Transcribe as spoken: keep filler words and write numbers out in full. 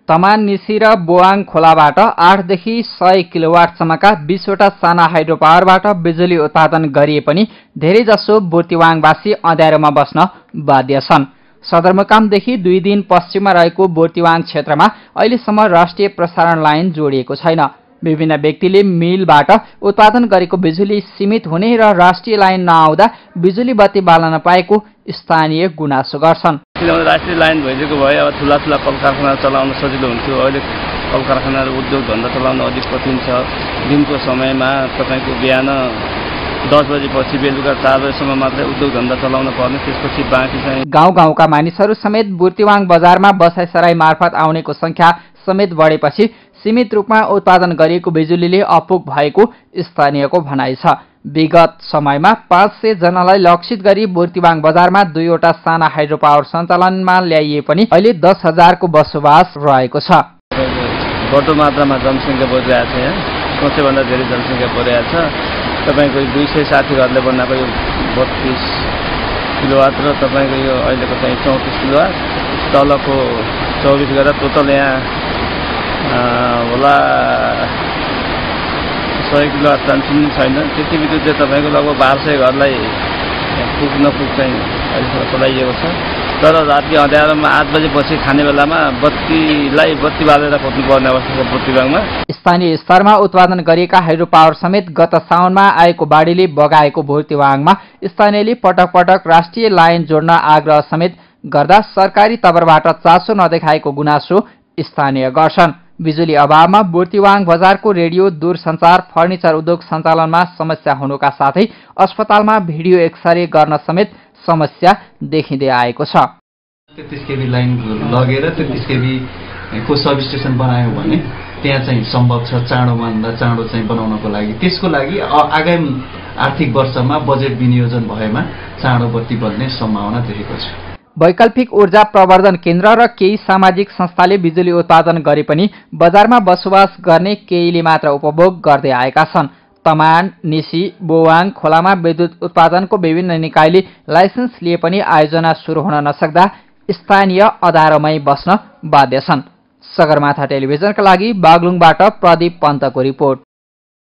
तमान निसी र बोआङ खोलाबाट आठदेखि सय किलोवाटसम्मका बीसवटा साना हाइड्रो पावरबाट बिजुली उत्पादन गरिए पनि धेरैजसो बोर्तिवाङवासी अँध्यारोमा बस्न बाध्य छन्। सदरमुकामदेखि दुई दिन पश्चिममा रहेको बोर्तिवाङ क्षेत्रमा अहिलेसम्म राष्ट्रिय प्रसारण लाइन जोडिएको छैन। विभिन्न व्यक्तिले मिलबाट उत्पादन गरेको बिजुली सीमित हुने र राष्ट्रिय लाइन नआउँदा बिजुली बत्ती बाल्न नपाएको स्थानीय गुनासो गर्छन्। राष्ट्रिय लाइन भइदिएको भए अब ठुला ठुला कल कारखाना चलाउन सजिलो हुन्थ्यो। अहिले कल कारखाना र उद्योग धन्दा चलाउन अलिक कठिन छ। दिनको समयमा तपाईँको बिहान दस बजेपछि बेलुका चार बजेसम्म मात्रै उद्योग धन्दा चलाउन पर्ने, त्यसपछि बाँकी चाहिँ गाउँ गाउँका मानिसहरू समेत बुर्तिवाङ बजारमा बसाइसराई मार्फत आउनेको संख्या समेत बढेपछि सीमित रूपमा उत्पादन गरिएको बिजुलीले अपुग भएको स्थानीयको भनाइ छ। विगत समयमा पाँच सय जनालाई लक्षित गरी बुर्तिवाङ बजारमा दुईवटा साना हाइड्रो पावर सञ्चालनमा ल्याइए पनि अहिले दस हजारको बसोबास रहेको छ। बढ्दो मात्रामा जनसङ्ख्या बढिरहेको छ। यहाँ सोचेभन्दा धेरै जनसङ्ख्या बढिरहेको छ। तपाईँको दुई सय साठी घरले बनाएको यो बत्तिस किलोवाट र तपाईँको यो अहिलेको चाहिँ चौतिस किलोवाट, तलको चौबिस गरेर टोटल यहाँ होला सय किलोवाट ट्रान्समिसन छैन। त्यति विद्युत चाहिँ तपाईँको लगभग बाह्र सय घरलाई पुग नपुग चाहिँ अहिलेसम्म चलाइएको छ। तर राति अँध्यारोमा आठ बजेपछि खाने बेलामा बत्तीलाई बत्ती बालेर खोज्नुपर्ने अवस्था छ बुर्तिवाङमा। स्थानीय स्तरमा उत्पादन गरिएका हाइड्रो पावर समेत गत साउनमा आएको बाढीले बगाएको बुर्तिवाङमा स्थानीयले पटक पटक राष्ट्रिय लाइन जोड्न आग्रह समेत गर्दा सरकारी तर्फबाट चासो नदेखाएको गुनासो स्थानीय गर्छन्। बिजुली अभावमा बुर्तिवाङ बजारको रेडियो, दूरसञ्चार, फर्निचर उद्योग सञ्चालनमा समस्या हुनुका साथै अस्पतालमा भिडियो एक्सरे गर्न समेत समस्या देखिँदै आएको छ। तेत्तीस केबी लाइन लगेर तेत्तीस केबी को सब स्टेसन बनायो भने त्यहाँ चाहिँ सम्भव छ चाँडोभन्दा चाँडो चाहिँ बनाउनको लागि। त्यसको लागि आगामी आर्थिक वर्षमा बजेट विनियोजन भएमा चाँडो बत्ती बल्ने सम्भावना देखेको छ। वैकल्पिक ऊर्जा प्रवर्धन केन्द्र र केही सामाजिक संस्थाले बिजुली उत्पादन गरे पनि बजारमा बसोबास गर्ने केहीले मात्र उपभोग गर्दै आएका छन्। तमान, निसी, बोवाङ खोलामा विद्युत उत्पादनको विभिन्न निकायले लाइसेन्स लिए पनि आयोजना सुरु हुन नसक्दा स्थानीय अँध्यारोमै बस्न बाध्य छन्। सगरमाथा टेलिभिजनका लागि बागलुङबाट प्रदीप पन्तको रिपोर्ट।